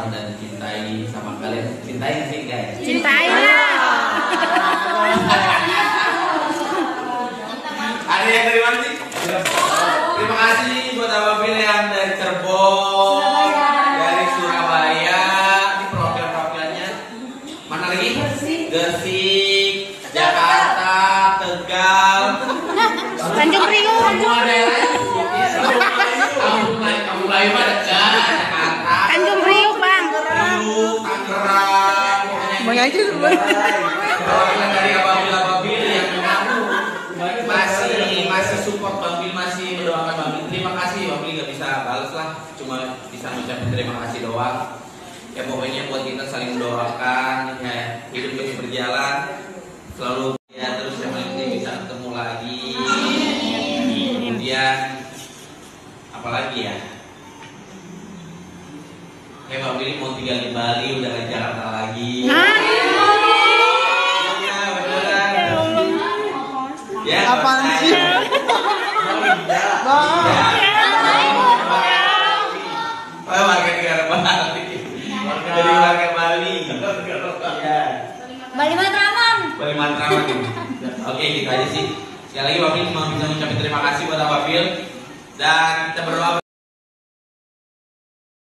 sayang dan dicintai sama kalian. Cintai sih guys. Cintai lah. Ada yang dari mana sih? Terima kasih buat Ababil yang dari Cirebon, dari Surabaya. Ini program-programnya mana lagi? Gresik, Jakarta, Tegal, Tanjung Priok. semua daerah. Kamu lain mah dekat Jakarta. Tanjung Priok, Bang. Priok, Tangerang. Semuanya aja Perwakilan dari Ababil yang masih support Babil, masih mendoakan Babil. Terima kasih, Babil nggak bisa balas lah, cuma bisa mengucapkan terima kasih doang. Ya pokoknya buat kita saling mendoakan, ya hidup terus berjalan, selalu ya terus yang penting bisa ketemu lagi. Kemudian apalagi ya? Kayak Babil ini mau tinggal di Bali, udah ke Jakarta lagi. Ya, apaan sih? Warga negara Bali. Jadi warga Bali. Bali Matraman. Bali Matraman. Oke, gitu aja sih. Sekali lagi Babil cuma bisa mengucapkan terima kasih buat Babil dan kita berdoa